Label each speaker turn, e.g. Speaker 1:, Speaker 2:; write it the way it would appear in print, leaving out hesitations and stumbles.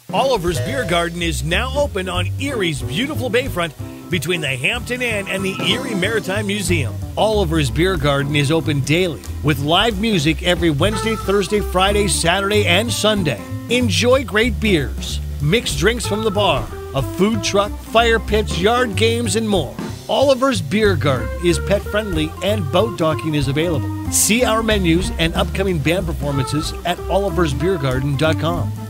Speaker 1: Oliver's Beer Garden is now open on Erie's beautiful bayfront between the Hampton Inn and the Erie Maritime Museum. Oliver's Beer Garden is open daily with live music every Wednesday, Thursday, Friday, Saturday, and Sunday. Enjoy great beers, mixed drinks from the bar, a food truck, fire pits, yard games, and more. Oliver's Beer Garden is pet friendly and boat docking is available. See our menus and upcoming band performances at oliversbeergarden.com.